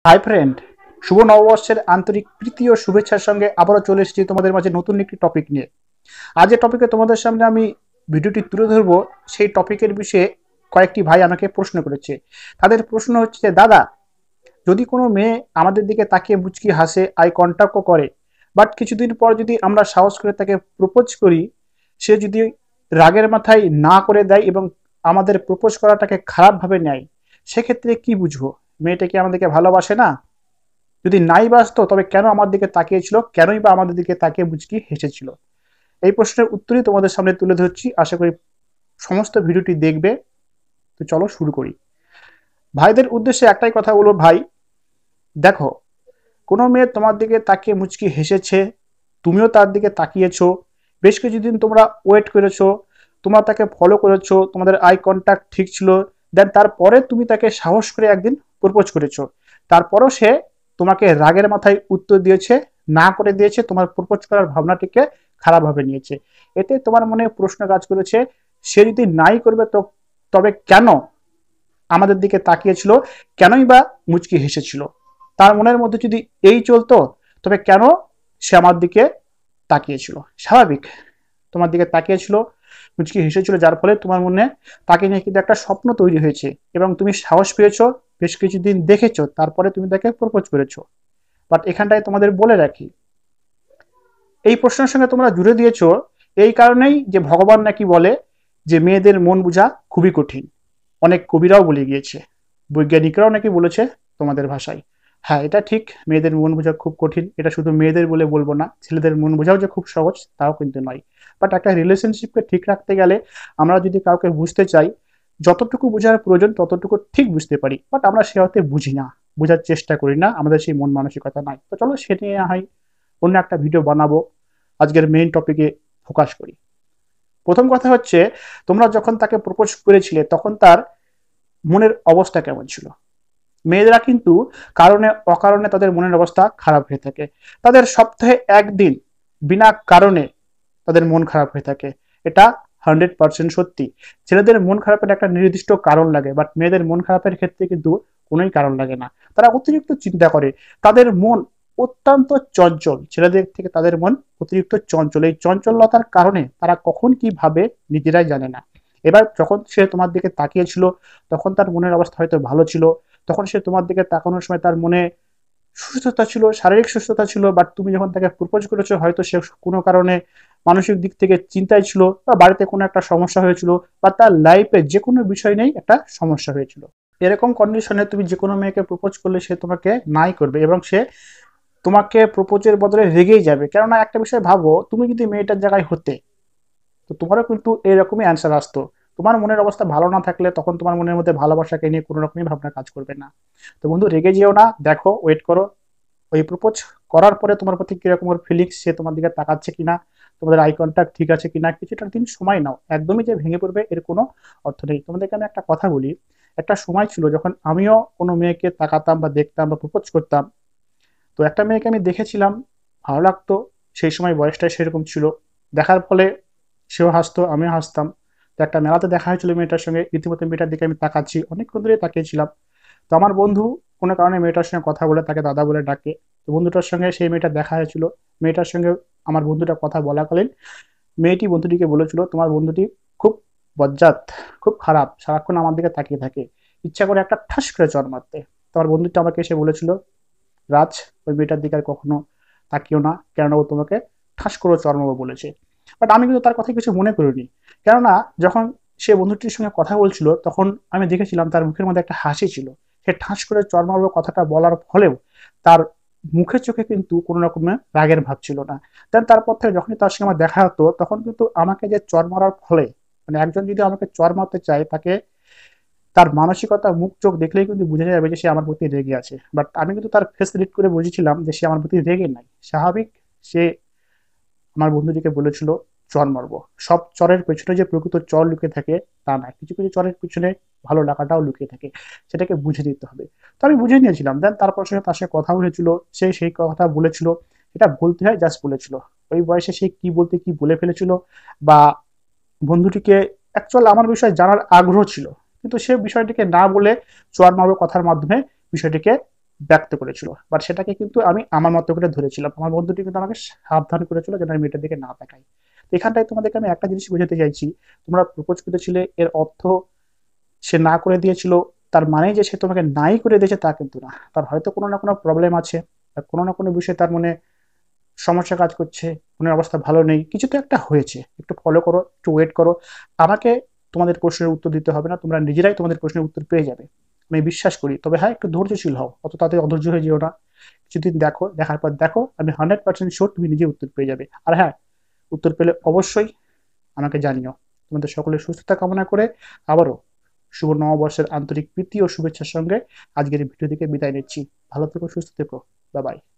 Hi friend, শুভ নববর্ষের আন্তরিক প্রীতি ও শুভেচ্ছার সঙ্গে আবারও চলে এসেছি তোমাদের মাঝে নতুন একটি টপিক নিয়ে। আজ যে টপিকে তোমাদের সামনে আমি ভিডিওটি তুলে ধরবো, সেই টপিকের বিষয়ে কয়েকটি ভাই আমাকে প্রশ্ন করেছে। তাদের প্রশ্ন হচ্ছে যে, দাদা, যদি কোনো মেয়ে আমাদের দিকে তাকিয়ে মুচকি হাসে, আই কন্ট্যাক্টও করে, বাট কিছুদিন পর যদি আমরা সাহস করে তাকে প্রপোজ করি, সে যদি রাগের মাথায় না করে দেয় এবং আমাদের প্রপোজ করাটাকে খারাপভাবে নেয়, সেক্ষেত্রে কি বুঝবো? মেয়েটা কি আমাদেরকে ভালোবাসে না? যদি নাই বাসতো তবে কেন আমার দিকে তাকিয়েছিল, কেনই বা আমাদের দিকে তাকিয়ে মুচকি হেসেছিল? এই প্রশ্নের উত্তরই তোমাদের সামনে তুলে ধরছি, আশা করি সমস্ত ভিডিওটি দেখবে। তো চলো শুরু করি। ভাইদের উদ্দেশ্যে একটাই কথা বলবো, ভাই দেখো, কোনো মেয়ে তোমার দিকে তাকিয়ে মুচকি হেসেছে, তুমিও তার দিকে তাকিয়েছো, বেশ কিছুদিন তোমরা ওয়েট করেছো, তোমরা তাকে ফলো করেছো, তোমাদের আই কন্ট্যাক্ট ঠিক ছিল, দেন তারপরে তুমি তাকে সাহস করে একদিন প্রপোজ করেছো, তারপরও সে তোমাকে রাগের মাথায় উত্তর দিয়েছে, না করে দিয়েছে, তোমার প্রপোজ করার ভাবনাটিকে খারাপভাবে নিয়েছে। এতে তোমার মনে প্রশ্ন কাজ করেছে, সে যদি নাই করবে তো তবে কেন আমাদের দিকে তাকিয়েছিল, কেনই বা মুচকি হেসেছিল? তার মনের মধ্যে যদি এই চলতো, তবে কেন সে আমার দিকে তাকিয়েছিল? স্বাভাবিক, তোমার দিকে তাকিয়েছিল, মুচকি হেসেছিল, যার ফলে তোমার মনে তাকে নিয়ে কিন্তু একটা স্বপ্ন তৈরি হয়েছে এবং তুমি সাহস পেয়েছো, বেশ কিছুদিন দেখেছো, তারপরে তুমি তাকে প্রপোজ করেছো। বাট এখানটায় তোমাদের বলে রাখি, এই প্রশ্নের সঙ্গে তোমরা জুড়ে দিয়েছো এই কারণেই যে ভগবান নাকি বলে যে মেয়েদের মন বোঝা খুবই কঠিন। অনেক কবিরাও বলে গিয়েছে, বৈজ্ঞানিকরাও নাকি বলেছে তোমাদের ভাষায়। হ্যাঁ, এটা ঠিক, মেয়েদের মন বোঝা খুব কঠিন। এটা শুধু মেয়েদের বলে বলবো না, ছেলেদের মন বোঝাও যে খুব সহজ তাও কিন্তু নয়। বাট একটা রিলেশনশিপকে ঠিক রাখতে গেলে আমরা যদি কাউকে বুঝতে চাই, যতটুকু বোঝার প্রয়োজন ততটুকু ঠিক বুঝতে পারি, বাট আমরা সে অর্থে বুঝি না, বোঝার চেষ্টা করি না, আমাদের সেই মন মানসিকতা নাই। তো চলো সে নিয়ে হয় অন্য একটা ভিডিও বানাবো, আজকের মেইন টপিকে ফোকাস করি। প্রথম কথা হচ্ছে, তোমরা যখন তাকে প্রপোজ করেছিলে তখন তার মনের অবস্থা কেমন ছিল? মেয়েরা কিন্তু কারণে অকারণে তাদের মনের অবস্থা খারাপ হয়ে থাকে। তাদের সপ্তাহে একদিন বিনা কারণে তাদের মন খারাপ হয়ে থাকে, এটা 100% সত্যি। ছেলেদের মন খারাপের একটা নির্দিষ্ট কারণ লাগে, বাট মেয়েদের মন খারাপের ক্ষেত্রে কিন্তু কোনোই কারণ লাগে না। তারা অতিরিক্ত চিন্তা করে, তাদের মন অত্যন্ত চঞ্চল, ছেলেদের থেকে তাদের মন অতিরিক্ত চঞ্চল। এই চঞ্চলতার কারণে তারা কখন কি ভাবে নিজেরাই জানে না। এবার যখন সে তোমার দিকে তাকিয়েছিল, তখন তার মনের অবস্থা হয়তো ভালো ছিল, তখন সে তোমার দিকে তাকানোর সময় তার মনে সুস্থতা ছিল, শারীরিক সুস্থতা ছিল, বাট তুমি যখন তাকে প্রপোজ করেছো হয়তো সে কোনো কারণে মানসিক দিক থেকে চিন্তায় ছিল, বা বাড়িতে কোনো একটা সমস্যা হয়েছিল, বা তার লাইফে যে কোনো বিষয় নেই একটা সমস্যা হয়েছিল। এরকম কন্ডিশনে তুমি যে কোনো মেয়েকে প্রপোজ করলে সে তোমাকে নাই করবে এবং সে তোমাকে প্রপোজের বদলে রেগেই যাবে। কেননা একটা বিষয় ভাবো, তুমি যদি মেয়েটার জায়গায় হতে, তো তোমারও কিন্তু এরকমই অ্যান্সার আসতো। তোমার মনের অবস্থা ভালো না থাকলে তখন তোমার মনের মধ্যে ভালোবাসাকে নিয়ে কোনো রকমই ভাবনা কাজ করবে না। তো বন্ধু, রেগে যেও না, দেখো, ওয়েট করো, ওই প্রপোজ করার পরে তোমার প্রতি কিরকম ওর ফিলিংস, সে তোমার দিকে তাকাচ্ছে কিনা, তোমাদের আই কন্ট্যাক্ট ঠিক আছে কিনা, কিছুটা দিন সময় নাও। একদমই যে ভেঙে পড়বে এর কোনো অর্থ নেই। তোমাদেরকে আমি একটা কথা বলি, একটা সময় ছিল যখন আমিও কোনো মেয়েকে তাকাতাম বা দেখতাম বা প্রপোজ করতাম, তো একটা মেয়েকে আমি দেখেছিলাম, ভালো লাগতো, সেই সময় বয়সটা সেরকম ছিল, দেখার ফলে সেও হাসতো, আমিও হাসতাম। তো একটা মেলাতে দেখা হয়েছিল মেয়েটার সঙ্গে, রীতিমতো মেয়েটার দিকে আমি তাকাচ্ছি, অনেকক্ষণ ধরে তাকিয়েছিলাম। তো আমার বন্ধু কোনো কারণে মেয়েটার সঙ্গে কথা বলে তাকে দাদা বলে ডাকে। তো বন্ধুটার সঙ্গে সেই মেয়েটা দেখা হয়েছিল। মেয়েটার সঙ্গে আমার বন্ধুটা কথা বলাকালীন মেয়েটি বন্ধুটিকে বলেছিল, তোমার বন্ধুটি খুব বজ্জাত, খুব খারাপ, সারাক্ষণ আমার দিকে তাকিয়ে থাকে, ইচ্ছা করে একটা ঠাস করে চড় মারতে। তোমার বন্ধুটা আমাকে এসে বলেছিল, রাজ, ওই মেয়েটার দিকে আর কখনো তাকিও না, কেননা ও তোমাকে ঠাস করে চড় মারবো বলেছে। বাট আমি কিন্তু তার কথা কিছু মনে করিনি, কেননা যখন সে বন্ধুটির সঙ্গে কথা বলছিল তখন আমি দেখেছিলাম তার মুখের মধ্যে একটা হাসি ছিল। সে ঠাস করে চড় মারবো কথাটা বলার ফলেও তার মুখে চোখে কিন্তু কোনো রকমের রাগের ভাব ছিল না। দেন তারপর থেকে যখনই তার সঙ্গে আমার দেখা হতো তখন কিন্তু আমাকে যে চড় মারার ফলে, মানে একজন যদি আমাকে চড় মারতে চায়, তাকে তার মানসিকতা, মুখ চোখ দেখলেই কিন্তু বোঝা যাবে যে সে আমার প্রতি রেগে আছে। বাট আমি কিন্তু তার ফেস রিড করে বুঝেছিলাম যে সে আমার প্রতি রেগে নাই, স্বাভাবিক। সে আমার বন্ধুটিকে বলেছিল চর মারবো। সব চরের পেছনে যে প্রকৃত চর লুকিয়ে থাকে তা না, কিছু কিছু চরের পিছনে ভালো লাগাটাও লুকিয়ে থাকে, সেটাকে বুঝে দিতে হবে। তো আমি বুঝে নিয়েছিলাম। দেন তারপর সঙ্গে তার সাথে কথা হয়েছিল, সে সেই কথা বলেছিল, এটা বলতে হয় জাস্ট বলেছিল। ওই বয়সে সে কি বলতে কি বলে ফেলেছিল, বা বন্ধুটিকে অ্যাকচুয়াল আমার বিষয়ে জানার আগ্রহ ছিল, কিন্তু সে বিষয়টিকে না বলে চর মারবো কথার মাধ্যমে বিষয়টিকে ব্যক্ত করেছিল, বাট সেটাকে কিন্তু আমি আমার মতো করে ধরেছিলাম। আমার বন্ধুটি কিন্তু আমাকে সাবধান করেছিল যেন আমি মেয়েটার দিকে না তাকাই। তো এখানটায় তোমাদেরকে আমি একটা জিনিস বোঝাতে চাইছি, তোমরা প্রপোজ করেছিলে এর অর্থ সে না করে দিয়েছিল তার মানে যে সে তোমাকে নাই করে দিয়েছে তা কিন্তু না। তার হয়তো কোনো না কোনো প্রবলেম আছে, বা কোনো না কোনো বিষয়ে তার মনে সমস্যা কাজ করছে, মনের অবস্থা ভালো নেই, কিছু তো একটা হয়েছে। একটু ফলো করো, একটু ওয়েট করো। আমাকে তোমাদের প্রশ্নের উত্তর দিতে হবে না, তোমরা নিজেরাই তোমাদের প্রশ্নের উত্তর পেয়ে যাবে, আমি বিশ্বাস করি। তবে হ্যাঁ, একটু ধৈর্যশীল হও, অত তাড়াতাড়ি অধৈর্য হয়ে যেও না। কিছুদিন দেখো, দেখার পর দেখো, আমি 100% শিওর তুমি নিজে উত্তর পেয়ে যাবে। আর হ্যাঁ, উত্তর পেলে অবশ্যই আমাকে জানিও। তোমাদের সকলের সুস্থতা কামনা করে আবারও শুভ নববর্ষের আন্তরিক প্রীতি ও শুভেচ্ছার সঙ্গে আজকের এই ভিডিও থেকে বিদায় নিচ্ছি। ভালো থেকো, সুস্থ থেকো, বাই বাই।